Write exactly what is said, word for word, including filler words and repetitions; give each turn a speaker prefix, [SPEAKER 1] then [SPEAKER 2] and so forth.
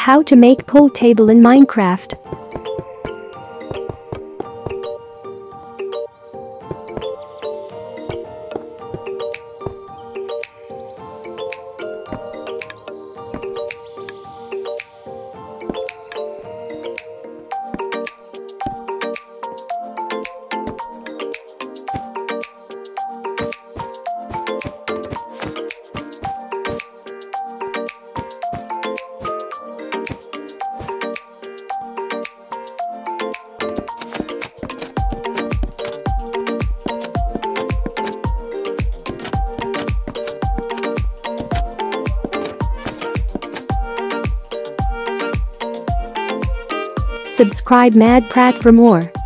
[SPEAKER 1] How to make pool table in Minecraft. Subscribe Mad Prat for more.